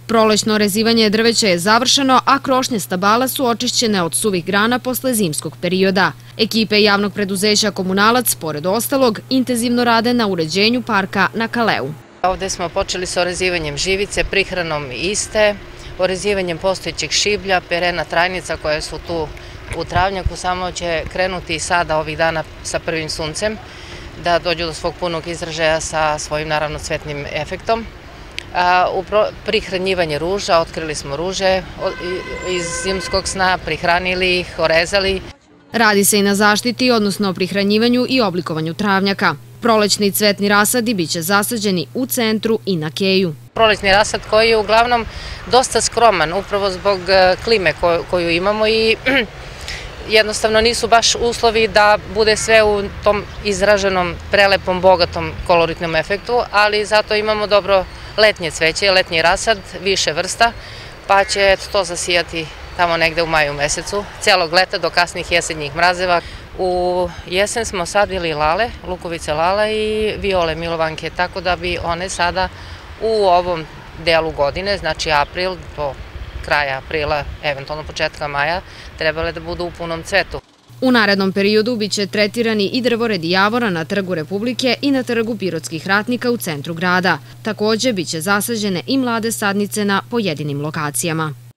Prolećno rezivanje drveća je završeno, a krošnje stabala su očišćene od suvih grana posle zimskog perioda. Ekipe javnog preduzeća Komunalac, pored ostalog, intenzivno rade na uređenju parka na Kaleu. Ovde smo počeli sa orezivanjem živice, prihranom iste, orezivanjem postojećeg šiblja, perena, trajnica koje su tu u travnjaku, samo će krenuti sada ovih dana sa prvim suncem da dođu do svog punog izražaja sa svojim naravno cvetnim efektom. Prihranjivanje ruža, otkrili smo ruže iz zimskog sna, prihranili ih, orezali. Radi se i na zaštiti, odnosno prihranjivanju i oblikovanju travnjaka. Prolećni cvetni rasadi biće zasađeni u centru i na keju. Prolećni rasad koji je uglavnom dosta skroman, upravo zbog klime koju imamo i jednostavno nisu baš uslovi da bude sve u tom izraženom, prelepom, bogatom koloritnom efektu, ali zato imamo dobro letnje cveće, letnji rasad, više vrsta, pa će to zasijati tamo negde u maju mesecu, celog leta do kasnih jesenjih mrazeva. U jesen smo sadili lale, lukovice lala i viole milovanke, tako da bi one sada u ovom delu godine, znači april do kraja aprila, eventualno početka maja, trebale da budu u punom cvetu. U narednom periodu biće tretirani i drvoredi javora na Trgu Republike i na Trgu pirotskih ratnika u centru grada. Takođe biće zasađene i mlade sadnice na pojedinim lokacijama.